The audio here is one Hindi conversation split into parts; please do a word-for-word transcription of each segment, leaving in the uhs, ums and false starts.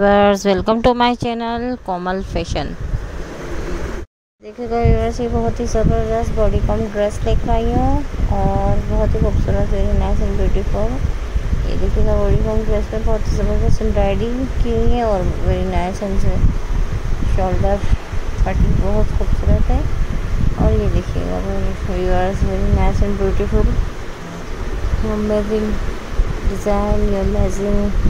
Viewers, welcome to my channel Komal fashion. देखिएगा व्यूअर्स, ये बहुत ही ज़बरदस्त बॉडी कॉम ड्रेस लेकर आई हूँ और बहुत ही खूबसूरत, वेरी नाइस एंड ब्यूटीफुल। ये देखिएगा बॉडी कॉम ड्रेस पे बहुत ही ज़बरदस्त एम्ब्रॉयडरी की हुई है और very nice and shoulder cutting बहुत खूबसूरत है। और ये देखिएगा viewers, very nice and beautiful, amazing design, amazing.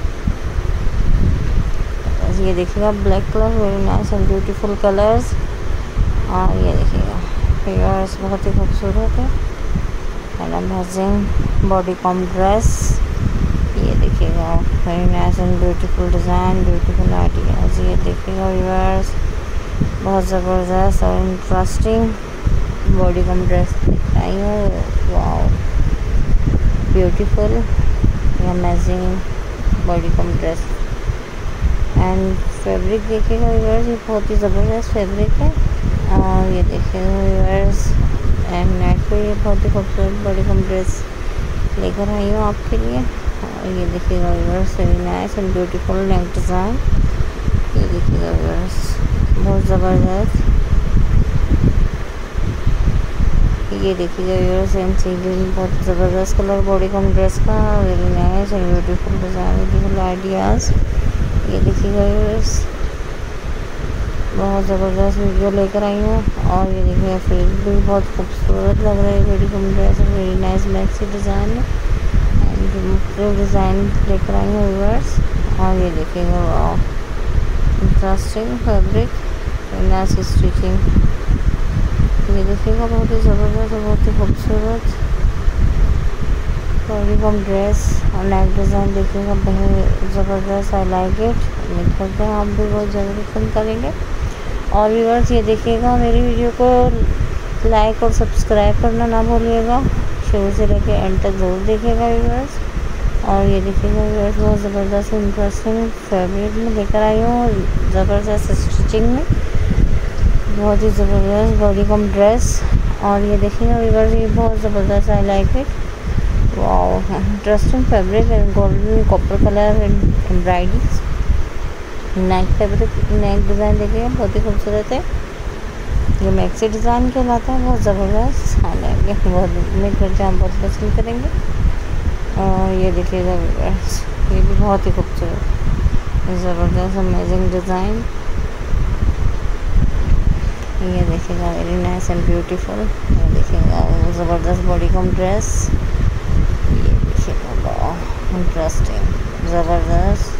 ये देखिएगा black colour, very nice and beautiful colours. और ये देखिएगा व्यूअर्स, बहुत ही खूबसूरत है and amazing bodycon dress. ये देखिएगा very nice and beautiful design, beautiful ideas. ये देखिएगा व्यूअर्स, बहुत ज़बरदस्त और इंटरेस्टिंग बॉडी कॉम ड्रेस आई हूँ। Wow, beautiful, amazing bodycon dress. And fabric देखिएगा व्यूअर्स, ये बहुत ही ज़बरदस्त फैब्रिक है। और ये देखिएगा व्यूअर्स, एंड नेट पे ये बहुत ही खूबसूरत बॉडी कॉम ड्रेस लेकर आई हूँ आपके लिए। और ये देखिएगा viewers, very nice and beautiful neck design. ये देखिएगा व्यूअर्स, बहुत ज़बरदस्त। ये देखिएगा व्यूअर्स, एम सी ग्रीन, बहुत ज़बरदस्त कलर बॉडी कॉम ड्रेस का, very nice and beautiful design, beautiful ideas. ये देखिएगा व्यूअर्स, बहुत ज़बरदस्त वीडियो लेकर आई हूँ। और ये देखिएगा फेस भी बहुत खूबसूरत लग रहा है bodycon dress, very nice maxi design and design लेकर आई हूँ व्यूअर्स। और ये देखिएगा wow, interesting fabric, nice stitching. ये देखिएगा बहुत ही ज़बरदस्त और बहुत ही खूबसूरत बॉडी कॉम ड्रेस और नेक डिज़ाइन देखिएगा, बहुत ज़बरदस्त। I like it. उम्मीद करते हैं आप भी बहुत ज़्यादा पसंद करेंगे। और व्यूअर्स, ये देखिएगा मेरी वीडियो को लाइक और सब्सक्राइब करना ना भूलिएगा, शुरू से लेकर एंड तक ज़रूर देखिएगा व्यूअर्स। और ये देखिएगा व्यूअर्स, बहुत ज़बरदस्त इंटरेस्टिंग फैब्रिक में लेकर आई हूँ, ज़बरदस्त स्टिचिंग में, बहुत ही ज़बरदस्त बॉडी कॉम ड्रेस। और ये देखिएगा व्यूअर्स, ये बहुत ज़बरदस्त, I like it. Wow, interesting fabric and golden copper colour and embroidery. Neck fabric, neck design देखिए बहुत ही खूबसूरत है। ये मैक्सी डिज़ाइन कहलाता है, बहुत ज़बरदस्त। हालांकि बहुत उम्मीद करते हैं आप बहुत पसंद करेंगे। और ये देखिएगा व्यूअर्स, ये भी बहुत ही खूबसूरत, ज़बरदस्त, अमेजिंग डिज़ाइन। ये देखिएगा वेरी नाइस एंड ब्यूटीफुल। ये देखिएगा ज़बरदस्त बॉडी कॉम ड्रेस। ये देखिएगा इंटरेस्टिंग, ज़बरदस्त।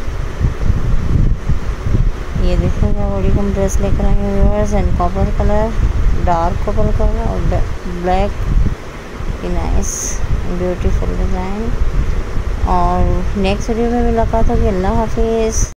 ये देखिएगा बॉडी कॉम ड्रेस लेकर आए हैं viewers, and copper colour, dark copper colour और ब्लैक, नाइस ब्यूटीफुल डिज़ाइन। और नेक्स्ट वीडियो में मुलाकात होगी। अल्लाह हाफिज़।